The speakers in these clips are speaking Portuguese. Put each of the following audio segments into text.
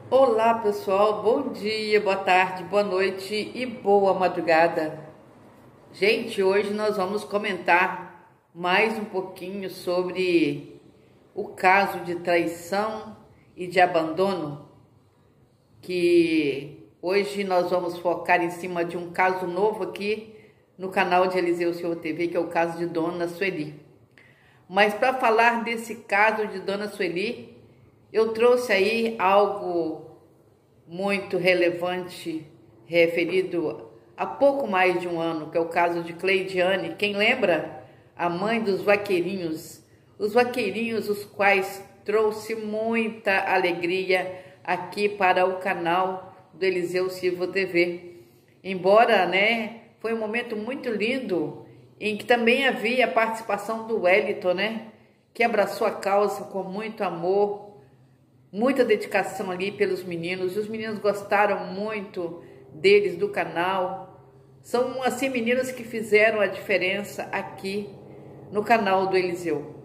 Olá pessoal, bom dia, boa tarde, boa noite e boa madrugada. Gente, hoje nós vamos comentar mais um pouquinho sobre o caso de traição e de abandono, que hoje nós vamos focar em cima de um caso novo aqui no canal de Eliseu Silva TV, que é o caso de Dona Sueli. Mas para falar desse caso de Dona Sueli, eu trouxe aí algo muito relevante referido a pouco mais de um ano, que é o caso de Cleidiane. Quem lembra? A mãe dos vaqueirinhos. Os vaqueirinhos, os quais trouxe muita alegria aqui para o canal do Eliseu Silva TV. Embora, foi um momento muito lindo, em que também havia a participação do Wellington, que abraçou a causa com muito amor, muita dedicação ali pelos meninos. Os meninos gostaram muito deles, do canal. São assim meninos que fizeram a diferença aqui no canal do Eliseu.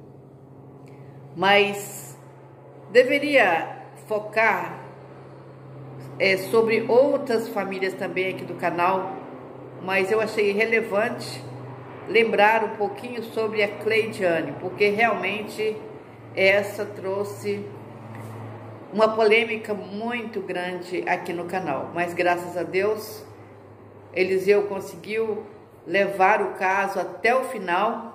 Mas deveria focar sobre outras famílias também aqui do canal, mas eu achei relevante lembrar um pouquinho sobre a Cleidiane, porque realmente essa trouxe uma polêmica muito grande aqui no canal. Mas graças a Deus, Eliseu conseguiu levar o caso até o final,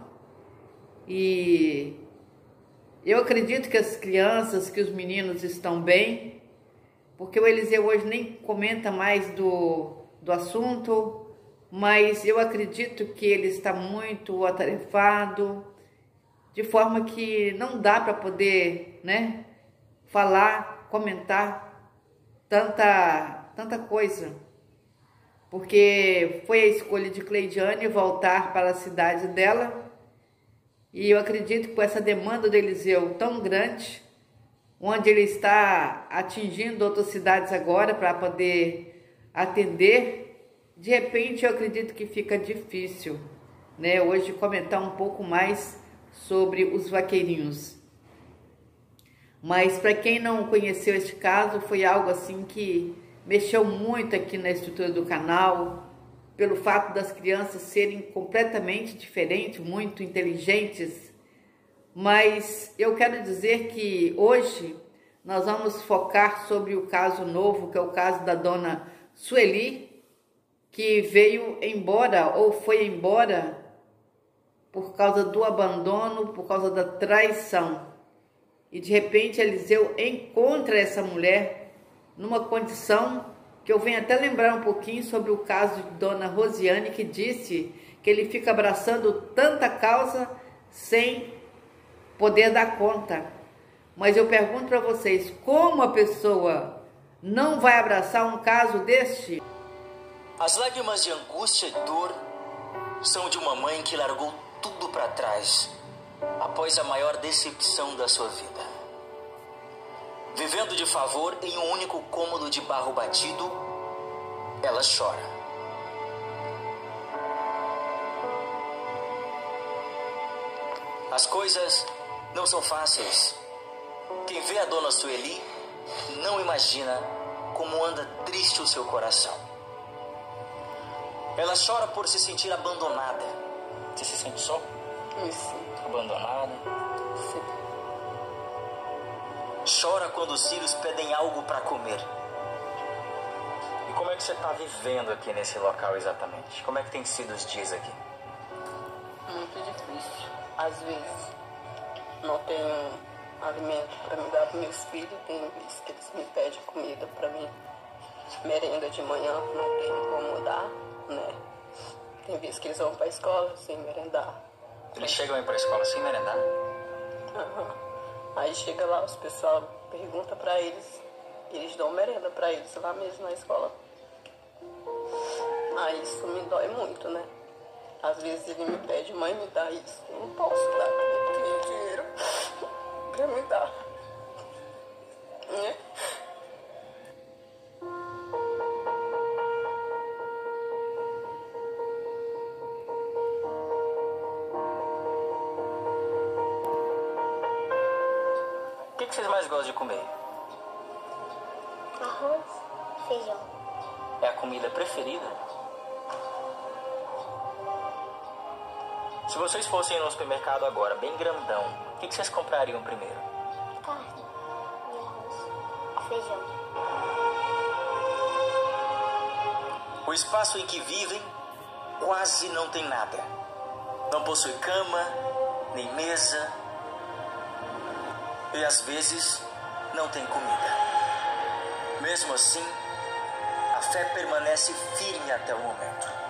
e eu acredito que as crianças, que os meninos estão bem, porque o Eliseu hoje nem comenta mais do assunto, mas eu acredito que ele está muito atarefado, de forma que não dá para poder, falar, comentar tanta coisa, porque foi a escolha de Cleidiane voltar para a cidade dela, e eu acredito que com essa demanda do Eliseu tão grande, onde ele está atingindo outras cidades agora para poder atender, de repente eu acredito que fica difícil, hoje comentar um pouco mais sobre os vaqueirinhos. Mas para quem não conheceu este caso, foi algo assim que mexeu muito aqui na estrutura do canal, pelo fato das crianças serem completamente diferentes, muito inteligentes. Mas eu quero dizer que hoje nós vamos focar sobre o caso novo, que é o caso da Dona Sueli, que veio embora ou foi embora por causa do abandono, por causa da traição. E de repente Eliseu encontra essa mulher numa condição que eu venho até lembrar um pouquinho sobre o caso de Dona Rosiane, que disse que ele fica abraçando tanta causa sem poder dar conta. Mas eu pergunto para vocês, como a pessoa não vai abraçar um caso deste? As lágrimas de angústia e dor são de uma mãe que largou tudo para trás após a maior decepção da sua vida. Vivendo de favor em um único cômodo de barro batido, ela chora. As coisas não são fáceis. Quem vê a Dona Sueli não imagina como anda triste o seu coração. Ela chora por se sentir abandonada. Você se sente só? Isso. Abandonada? Sim. Chora quando os filhos pedem algo para comer. E como é que você está vivendo aqui nesse local exatamente? Como é que tem sido os dias aqui? Muito difícil. Às vezes não tenho alimento para me dar para meus filhos. Tem vezes que eles me pedem comida para mim. Merenda de manhã, não tenho como dar, Tem vezes que eles vão para a escola sem merendar. Eles chegam aí para a escola sem merendar? Uhum. Aí chega lá, os pessoal pergunta para eles, eles dão merenda para eles lá mesmo na escola. Aí isso me dói muito, Às vezes ele me pede, mãe, me dá isso. Eu não posso dar, porque eu não tenho dinheiro para me dar. O que vocês mais gostam de comer? Arroz, feijão. É a comida preferida? Se vocês fossem no supermercado agora, bem grandão, o que vocês comprariam primeiro? Carne e arroz, feijão. O espaço em que vivem quase não tem nada. Não possui cama, nem mesa. E às vezes não tem comida. Mesmo assim, a fé permanece firme até o momento.